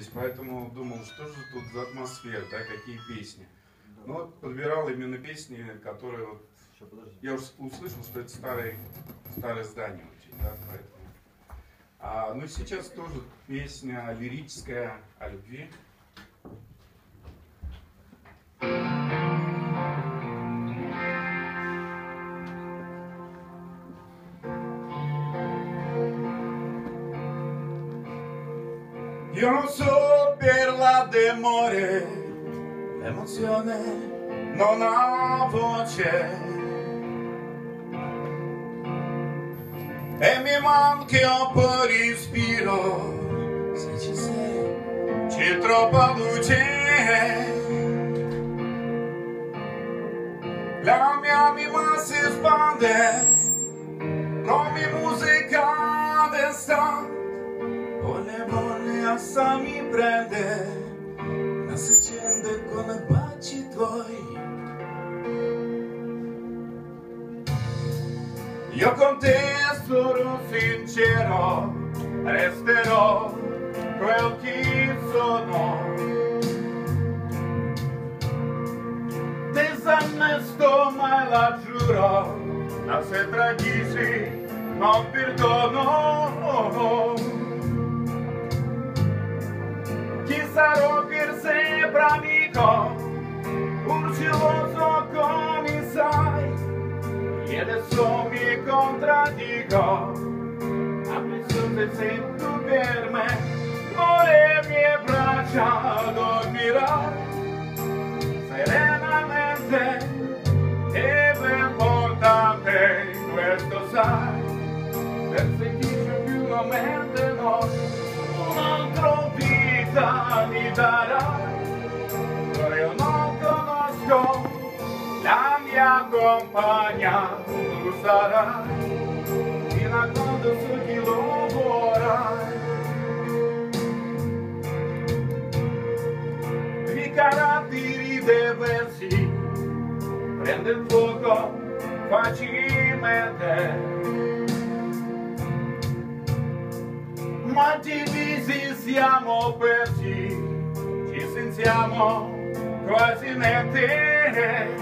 здесь, поэтому думал, что же тут за атмосфера, да, какие песни. Ну вот подбирал именно песни, которые вот, я уже услышал, что это старое здание очень, да, поэтому. Ну сейчас тоже песня лирическая о любви. Io non so per la demore, l'emozione non ha voce e mi manca un po' respiro, se ci sei c'è troppa luce, la mia anima si espande come musica d'estate. Assa mi prende, ma si accende con i baci tuoi. Io con te sono sincero, resterò quel che sono. Disonesto mai la giuro, ma se tradisci non perdono. Sarò per sempre amico, urgiloso come sai, e adesso mi contraddico, a pensione sei tu per me, con le mie braccia dormirai, serenamente, e ben importante questo sai, per sentirci più nuovamente noi, un altro mi darai, io non conosco la mia compagna, tu sarai, fino a quando su chi lo vorrai. I caratteri diversi prende il fuoco facilmente, ma divisi siamo persi, ci sentiamo quasi niente.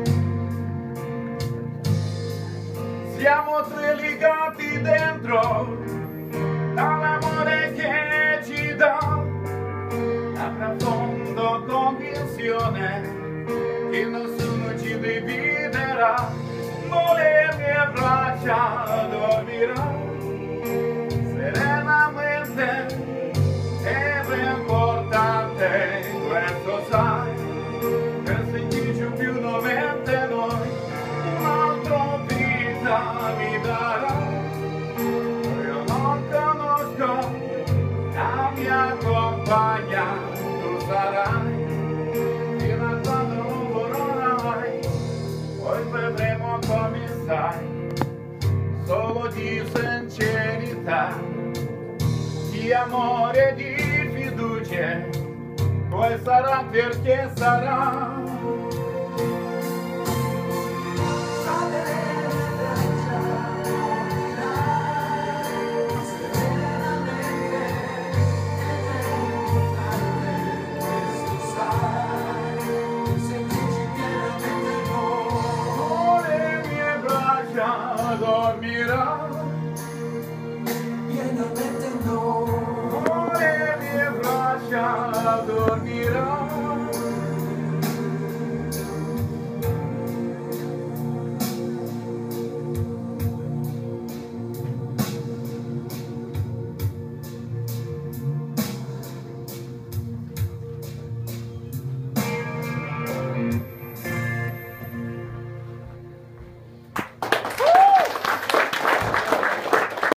Siamo tre legati dentro dall'amore che ci dà la profonda convinzione che nessuno ci dividerà, con le mie braccia dormirà serenamente, è importante questo sai, per sentirci più nuovamente noi, un'altra vita mi darà, io non conosco la mia compagna, tu sarai, fino a quando non vorrai, poi vedremo come sai, solo di sincerità, di amore, di fiducia, poi sarà perché sarà. Con le mie braccia dormirà. Dormirà.